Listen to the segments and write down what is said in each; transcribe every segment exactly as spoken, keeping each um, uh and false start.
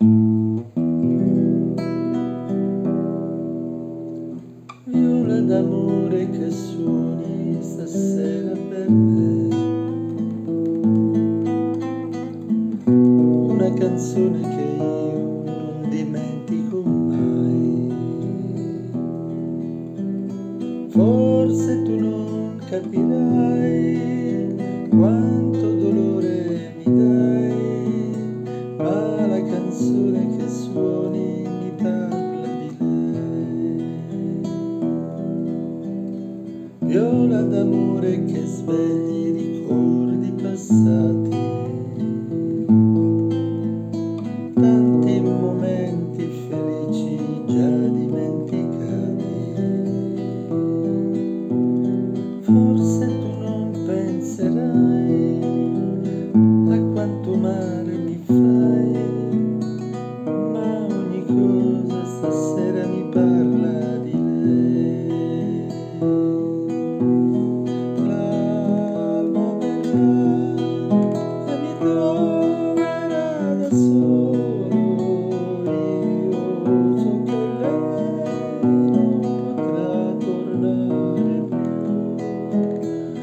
Viola d'amore che suoni stasera per me, una canzone che io non dimentico mai. Forse tu non capirai quanto dolore mi dai, ma la canzone che suoni mi parla di lei. Viola d'amore che svegli ricordi passati, tanti momenti felici già dimenticati. Forse tu non penserai a quanto male mi fai, ma ogni cosa stasera mi parla di lei. L'alba verrà e mi troverà da solo, io so che lei non potrà tornare più.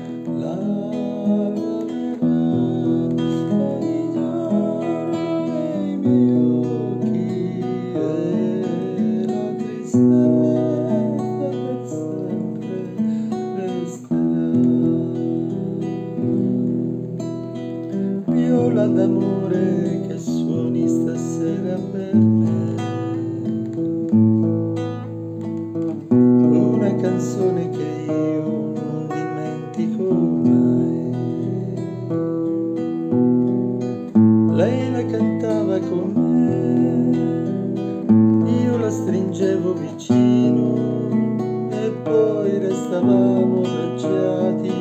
L'alba verrà ogni giorno nei miei occhi e la tristezza per sempre resterà. Viola d'amore che suoni stasera per me, una canzone che io non dimentico mai. Lei la cantava con me, io la stringevo vicino e poi restavamo abbracciati